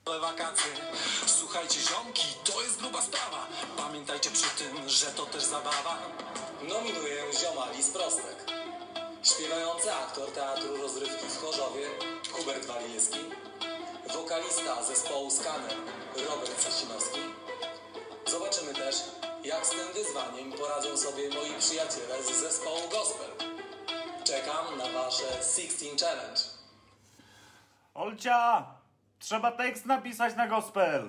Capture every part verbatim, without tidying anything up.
Wakacje. Słuchajcie ziomki, to jest gruba sprawa. Pamiętajcie przy tym, że to też zabawa. Nominuję zioma Lis Prostek. Śpiewający aktor Teatru Rozrywki w Chorzowie Hubert Walijewski. Wokalista zespołu Skaner Robert Sasinowski. Zobaczymy też, jak z tym wyzwaniem poradzą sobie moi przyjaciele z zespołu Gospel. Czekam na wasze sixteen Challenge. Olcia! Trzeba tekst napisać na gospel.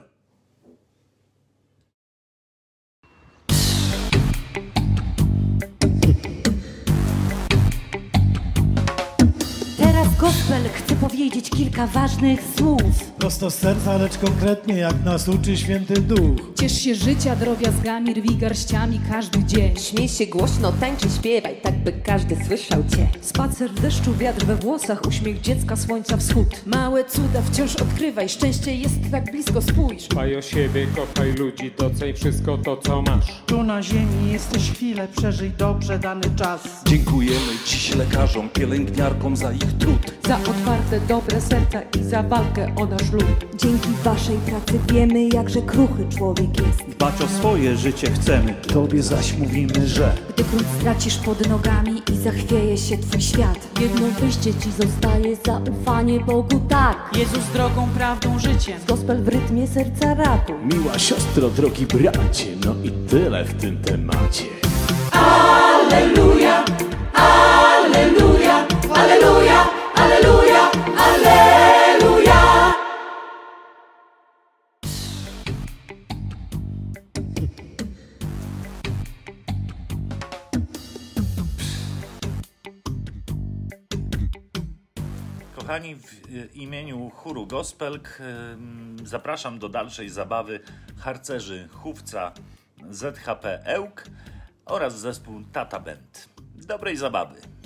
Teraz gospel chce powiedzieć kilka ważnych słów. Prosto z serca, lecz konkretnie, jak nas uczy Święty Duch. Ciesz się życia drobiazgami, rwij garściami każdy dzień. Śmiej się głośno, tańczy, śpiewaj, tak by każdy słyszał cię. Spacer w deszczu, wiatr we włosach, uśmiech dziecka, słońca wschód. Małe cuda wciąż odkrywaj, szczęście jest tak blisko, spójrz. Dbaj o siebie, kochaj ludzi, doceń wszystko to, co masz. Tu na ziemi jesteś chwilę, przeżyj dobrze dany czas. Dziękujemy dziś lekarzom, pielęgniarkom za ich trud. Za otwarte, dobre serca i za walkę o nasz lud. Dzięki waszej pracy wiemy, jakże kruchy człowiek jest. Dbać o swoje życie chcemy, tobie zaś mówimy, że Gdy grunt stracisz pod nogami i zachwieje się twój świat, jedno wyjście ci zostaje, zaufanie Bogu, tak. Jezus drogą, prawdą, życiem. Gospel w rytmie serca ratuj. miła siostro, drogi bracie, no i tyle w tym temacie. Alleluja, alleluja, alleluja, alleluja, alleluja. Kochani, w imieniu chóru Gospelk zapraszam do dalszej zabawy harcerzy Chówca Z H P Ełk oraz zespół Tata Band. Dobrej zabawy!